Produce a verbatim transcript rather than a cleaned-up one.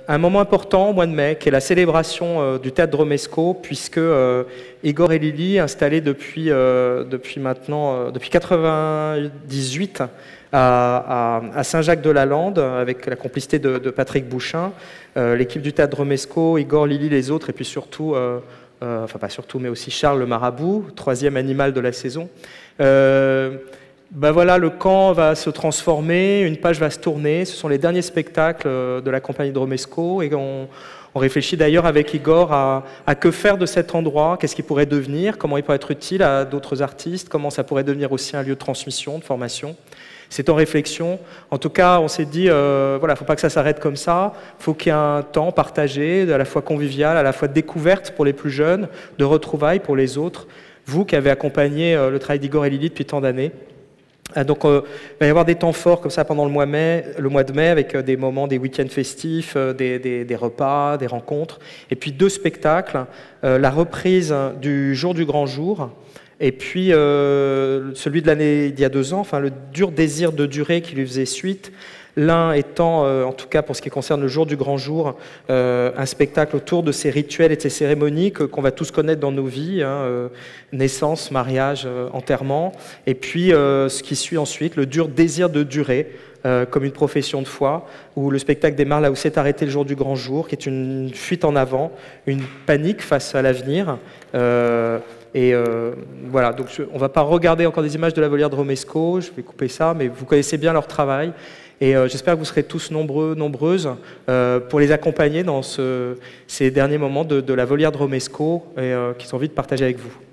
un moment important au mois de mai, qui est la célébration euh, du théâtre de Romesco, puisque euh, Igor et Lily, installés depuis, euh, depuis maintenant, euh, depuis quatre-vingt-dix-huit à, à, à Saint-Jacques-de-la-Lande, avec la complicité de, de Patrick Bouchin, euh, l'équipe du théâtre de Romesco, Igor, Lily, les autres, et puis surtout, euh, euh, enfin pas surtout, mais aussi Charles le Marabout, troisième animal de la saison. Euh, Ben voilà, le camp va se transformer, une page va se tourner. Ce sont les derniers spectacles de la compagnie de Romesco et on, on réfléchit d'ailleurs avec Igor à, à que faire de cet endroit, qu'est-ce qu'il pourrait devenir, comment il pourrait être utile à d'autres artistes, comment ça pourrait devenir aussi un lieu de transmission, de formation. C'est en réflexion. En tout cas, on s'est dit, euh, voilà, il ne faut pas que ça s'arrête comme ça. Il faut qu'il y ait un temps partagé, à la fois convivial, à la fois de découverte pour les plus jeunes, de retrouvailles pour les autres. Vous qui avez accompagné le travail d'Igor et Lily depuis tant d'années. Donc euh, il va y avoir des temps forts comme ça pendant le mois, mai, le mois de mai, avec euh, des moments, des week-ends festifs, euh, des, des, des repas, des rencontres, et puis deux spectacles, euh, la reprise du Jour du Grand Jour, et puis euh, celui de l'année d'il y a deux ans, enfin le dur désir de durer qui lui faisait suite. L'un étant, euh, en tout cas pour ce qui concerne le Jour du Grand Jour, euh, un spectacle autour de ces rituels et de ces cérémonies que, qu'on va tous connaître dans nos vies, hein, euh, naissance, mariage, euh, enterrement, et puis euh, ce qui suit ensuite, le dur désir de durer, euh, comme une profession de foi, où le spectacle démarre là où s'est arrêté le Jour du Grand Jour, qui est une fuite en avant, une panique face à l'avenir. Euh, Et euh, voilà, donc je, on ne va pas regarder encore des images de la volière de Romesco, je vais couper ça, mais vous connaissez bien leur travail. Et euh, j'espère que vous serez tous nombreux, nombreuses euh, pour les accompagner dans ce, ces derniers moments de, de la volière de Romesco et euh, qu'ils ont envie de partager avec vous.